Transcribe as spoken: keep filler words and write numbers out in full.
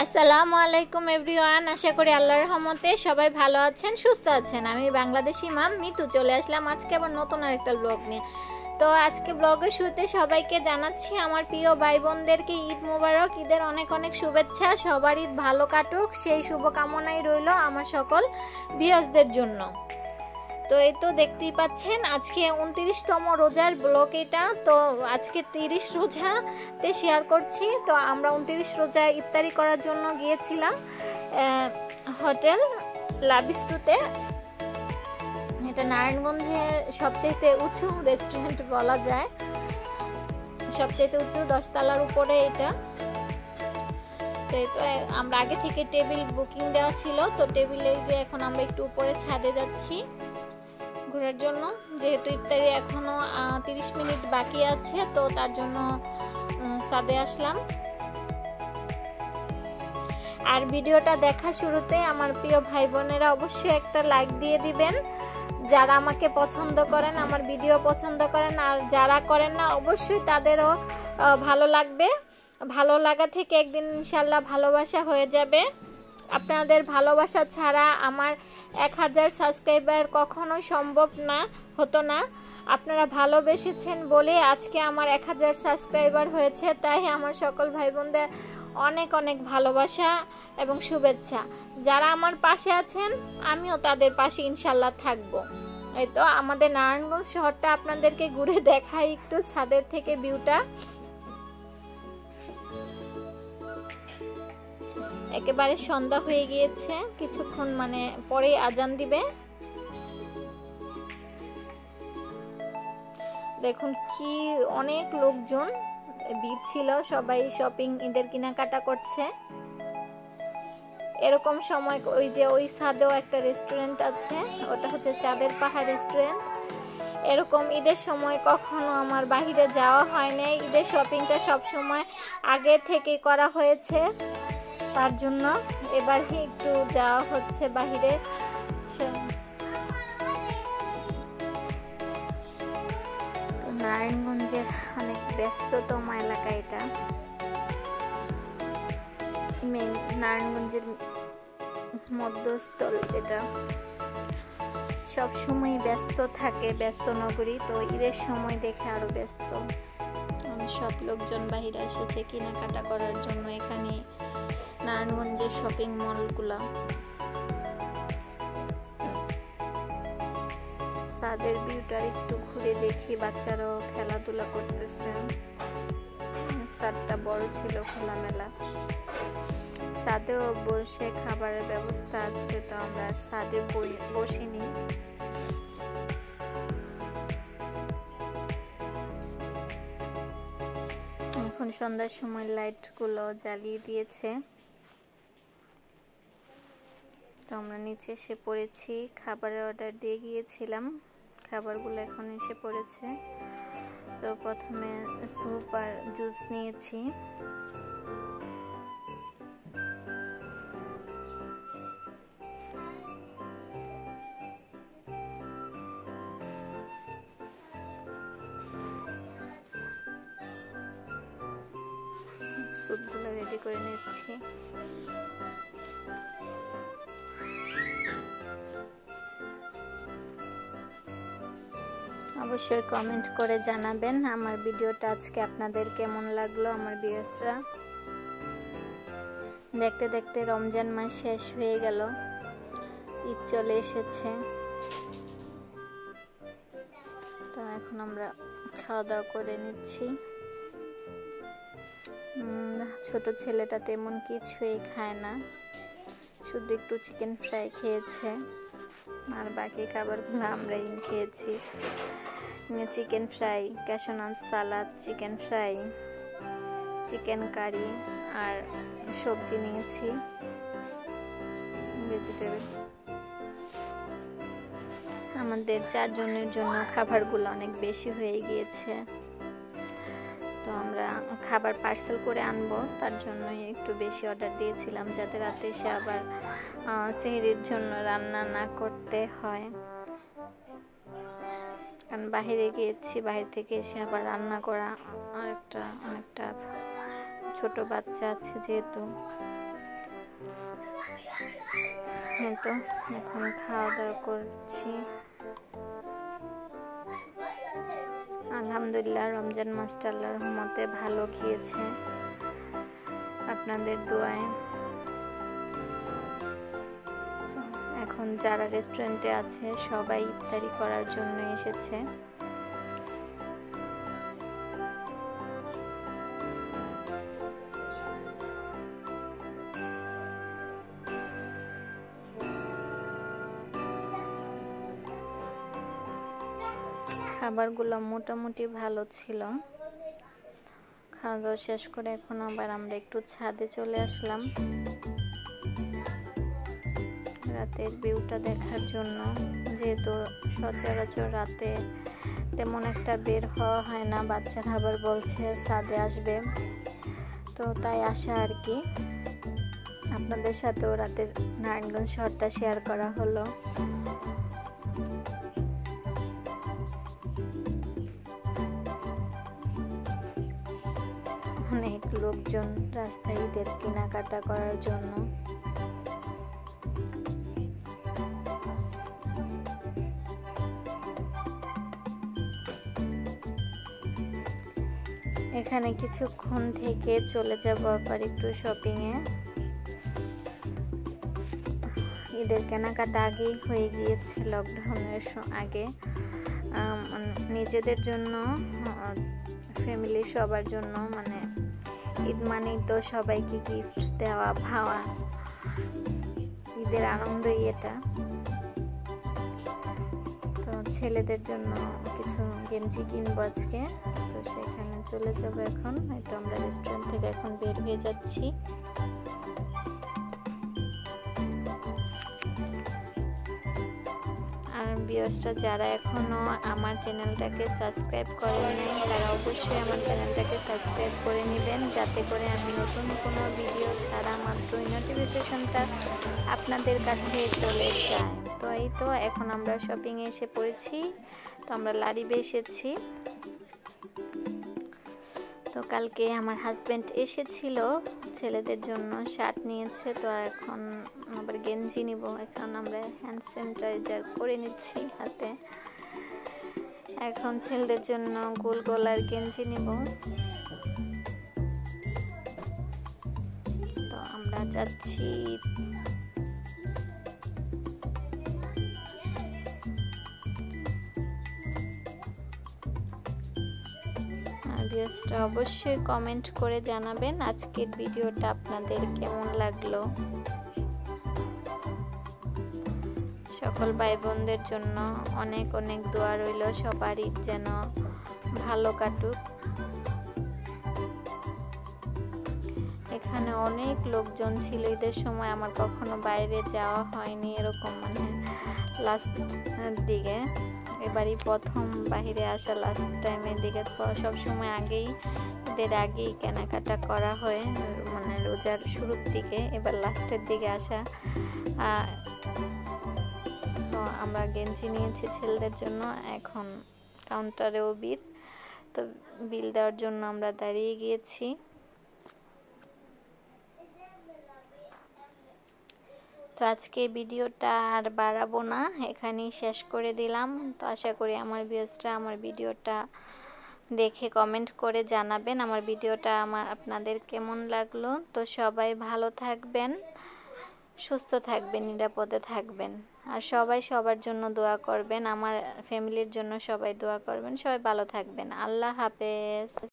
আসসালামু আলাইকুম এভরিওয়ান, আশা করি আল্লাহর রহমতে সবাই ভালো আছেন, সুস্থ আছেন। আমি বাংলাদেশি মাম মিতু চলে আসলাম আজকে আবার নতুন আরেকটা ব্লগ নিয়ে। তো আজকে ব্লগের শুরুতে সবাইকে জানাচ্ছি আমার প্রিয় ভাই বোনদেরকে ঈদ মোবারক, ঈদের অনেক অনেক শুভেচ্ছা। সবার ঈদ ভালো কাটুক সেই শুভকামনাই রইল আমার সকল ভিউয়ার্সদের জন্য। তো এই তো দেখতেই পাচ্ছেন আজকে উনত্রিশতম রোজার ব্লগ এটা। তো আজকে তিরিশ রোজাতে শেয়ার করছি। তো আমরা উনত্রিশ রোজা ইফতারি করার জন্য গিয়েছিলাম হোটেল লাভিস্টুতে। এটা নারায়ণগঞ্জে সবচেয়ে উঁচু রেস্টুরেন্ট বলা যায়, সবচেয়ে উঁচু দশতলার উপরে এটা। তো আমরা আগে থেকে টেবিল বুকিং দেওয়া ছিল। তো টেবিলে যে এখন আমরা একটু উপরে ছাদে যাচ্ছি ঘোরার জন্য, যেহেতু ইফতারি এখনো তিরিশ মিনিট বাকি আছে, তো তার জন্য ছাদে আসলাম। আর ভিডিওটা দেখা শুরুতে আমার প্রিয় ভাই বোনেরা অবশ্যই একটা লাইক দিয়ে দিবেন, যারা আমাকে পছন্দ করেন, আমার ভিডিও পছন্দ করেন। আর যারা করেন না অবশ্যই তাদেরও ভালো লাগবে। ভালো লাগা থেকে একদিন ইনশাল্লাহ ভালোবাসা হয়ে যাবে। আপনাদের ভালোবাসা ছাড়া আমার এক হাজার সাবস্ক্রাইবার কখনোই সম্ভব না হতো না। আপনারা ভালোবেসেছেন বলে আজকে আমার এক হাজার সাবস্ক্রাইবার হয়েছে। তাই আমার সকল ভাই বোনদের অনেক অনেক ভালোবাসা এবং শুভেচ্ছা। যারা আমার পাশে আছেন আমিও তাদের পাশে ইনশাল্লাহ থাকবো। এই তো আমাদের নারায়ণগঞ্জ শহরটা আপনাদেরকে ঘুরে দেখাই একটু ছাদের থেকে ভিউটা। একেবারে সন্ধ্যা হয়ে গিয়েছে, কিছুক্ষণ মানে পরে আজান দিবে। দেখুন কি অনেক লোকজন ভিড় ছিল, সবাই শপিং ঈদের কেনাকাটা করছে। এরকম সময় ওই যে ওই ছাদেও একটা রেস্টুরেন্ট আছে, ওটা হচ্ছে চাঁদের পাহাড় রেস্টুরেন্ট। এরকম ঈদের সময় কখনো আমার বাহিরে যাওয়া হয় নাই। ঈদের শপিংটা সব সময় আগে থেকে করা হয়েছে, তার জন্য এবার একটু যাওয়া হচ্ছে বাহিরে। নারায়ণগঞ্জের অনেক ব্যস্ততম এলাকা এটা, মেন নারায়ণগঞ্জের মধ্যস্থল এটা। সব সময় ব্যস্ত থাকে, ব্যস্ত নগরী। তো ঈদের সময় দেখে আরো ব্যস্ত, সব লোকজন বাহিরে এসেছে কেনাকাটা করার জন্য। এখানে নারায়ণগঞ্জের শপিং মলগুলা, ছাদের ভিউটার একটু ঘুরে দেখি। বাচ্চারাও খেলাধুলা করতেছে, ছাদটা বড় ছিল, খোলামেলা। ছাদেও বসে খাবারের ব্যবস্থা আছে, তো আমরা ছাদে বসিনি। এখন সন্ধ্যার সময় লাইট গুলো জ্বালিয়ে দিয়েছে। তো আমরা নিচে এসে পড়েছি, খাবারের অর্ডার দিয়ে গিয়েছিলাম, খাবারগুলো এখন এসে পড়েছে। তো প্রথমে স্যুপ আর জুস নিয়েছি। স্যুপগুলো রেডি করে নিচ্ছি। অবশ্যই কমেন্ট করে জানাবেন আমার ভিডিওটা আজকে আপনাদের কেমন লাগলো। আমার ভিউয়ার্সরা, দেখতে দেখতে রমজান মাস শেষ হয়ে গেল, ঈদ চলে এসেছে। তো এখন আমরা খাওয়া দাওয়া করে নিচ্ছি। ছোট ছেলেটা তেমন কিছুই খায় না, শুধু একটু চিকেন ফ্রাই খেয়েছে, আর বাকি খাবারগুলো আমরাই খেয়েছি। Chicken fry, cashew nut salad, chicken fry, chicken curry আর সবজি নিয়েছি ভেজিটেবল। আমাদের চারজনের জন্য খাবারগুলো অনেক বেশি হয়ে গিয়েছে, তো আমরা খাবার পার্সেল করে আনবো, তার জন্য একটু বেশি অর্ডার দিয়েছিলাম, যাতে রাতে এসে আবার সেহরির জন্য রান্না না করতে হয়। কারণ বাহিরে গিয়েছি, বাহির থেকে এসে আবার রান্না করা আর একটা অনেকটা ছোট বাচ্চা আছে যেহেতু, হ্যাঁ, তো এখন খাওয়া দাওয়া করছি। আলহামদুলিল্লাহ, রমজান মাসটা আল্লাহর রহমতে ভালো গিয়েছে আপনাদের দোয়ায়। এখন যারা রেস্টুরেন্টে আছে সবাই ইফতারি করার জন্য এসেছে। খাবারগুলো মোটামুটি ভালো ছিল। খাওয়া দাওয়া শেষ করে এখন আবার আমরা একটু ছাদে চলে আসলাম রাতের ভিউটা দেখার জন্য। যেহেতু সচরাচর রাতে তেমন একটা বের হওয়া হয় না, বাচ্চারা আবার বলছে ছাদে আসবে, তো তাই আসা আর কি। আপনাদের সাথেও রাতের নারায়ণগঞ্জ শহরটা শেয়ার করা হলো। অনেক লোকজন রাস্তায় ঈদের কেনাকাটা করার জন্য। এখানে কিছুক্ষণ থেকে চলে যাব আবার একটু শপিং এ। ঈদের কেনাকাটা আগেই হয়ে গিয়েছে, লকডাউনের আগে। নিজেদের জন্য, ফ্যামিলি সবার জন্য, মানে ঈদ মানেই তো সবাইকে গিফট দেওয়া পাওয়া, ঈদের আনন্দই এটা। তো ছেলেদের জন্য কিছু গেঞ্জি কিনবো আজকে, তো সেখানে চলে যাব এখন। হয়তো আমরা রেস্টুরেন্ট থেকে এখন বের হয়ে যাচ্ছি। আর ভিউয়ার্সরা যারা এখনো আমার চ্যানেলটাকে সাবস্ক্রাইব করেনি তারা অবশ্যই আমার চ্যানেলটাকে সাবস্ক্রাইব করে নেবেন, যাতে করে আমি নতুন কোনো ভিডিও ছাড়া মাত্রই নোটিফিকেশনটা আপনাদের কাছে চলে যায়। তো এই তো এখন আমরা শপিং এ এসে পড়েছি। তো আমরা লারিবে এসেছি। তো কালকে আমার হাজবেন্ড এসেছিল, ছেলেদের জন্য শার্ট নিয়েছে, তো এখন আবার গেঞ্জি নিব। এখন আমরা হ্যান্ড স্যানিটাইজার করে নিচ্ছি হাতে। এখন ছেলেদের জন্য গোল গলার গেঞ্জি নিব। তো আমরা যাচ্ছি। অবশ্যই কমেন্ট করে জানাবেন আজকের ভিডিওটা আপনাদের কেমন লাগলো। সকল ভাই বোনদের জন্য অনেক অনেক দোয়া রইল, সবারই যেন ভালো কাটুক। এখানে অনেক লোকজন ছিল ঈদের সময়, আমার কখনো বাইরে যাওয়া হয়নি এরকম, মানে লাস্ট দিকে এবারই প্রথম বাইরে আসা, লাস্ট টাইমের দিকে। সব সময় আগেই ঈদের আগেই কেনাকাটা করা হয়, মানে রোজার শুরুর দিকে, এবার লাস্টের দিকে আসা। তো আমরা গেঞ্জি নিয়েছি ছেলেদের জন্য। এখন কাউন্টারেও বিল, তো বিল দেওয়ার জন্য আমরা দাঁড়িয়ে গিয়েছি। তো আজকে ভিডিওটা আর বাড়াবো না, এখানেই শেষ করে দিলাম। তো আশা করি আমার ভিউয়ার্সরা আমার ভিডিওটা দেখে কমেন্ট করে জানাবেন আমার ভিডিওটা আমার আপনাদের কেমন লাগলো। তো সবাই ভালো থাকবেন, সুস্থ থাকবেন, নিরাপদে থাকবেন, আর সবাই সবার জন্য দোয়া করবেন। আমার ফ্যামিলির জন্য সবাই দোয়া করবেন। সবাই ভালো থাকবেন। আল্লাহ হাফেজ।